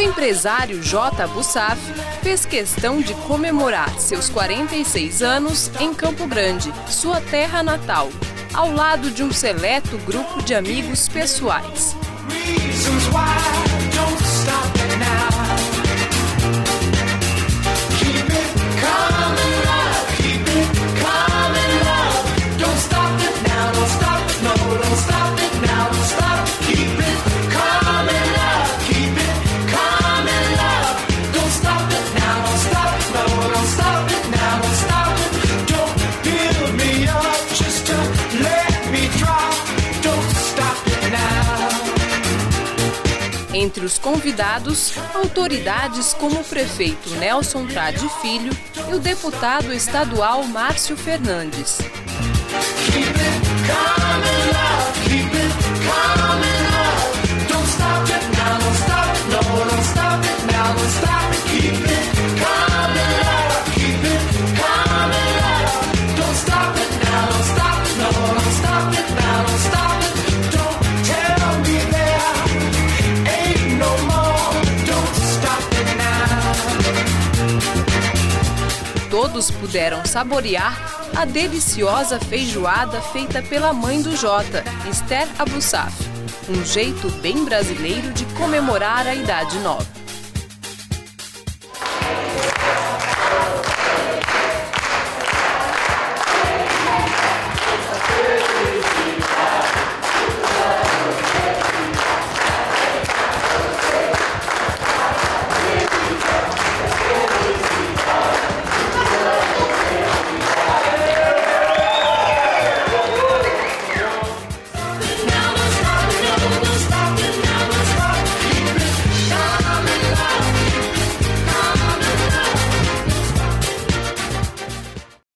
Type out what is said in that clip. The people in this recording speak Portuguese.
empresário J. Abussaf fez questão de comemorar seus 46 anos em Campo Grande, sua terra natal, ao lado de um seleto grupo de amigos pessoais. Entre os convidados, autoridades como o prefeito Nelson Trade Filho e o deputado estadual Márcio Fernandes. Todos puderam saborear a deliciosa feijoada feita pela mãe do Jota, Esther Abussaf, um jeito bem brasileiro de comemorar a idade nova.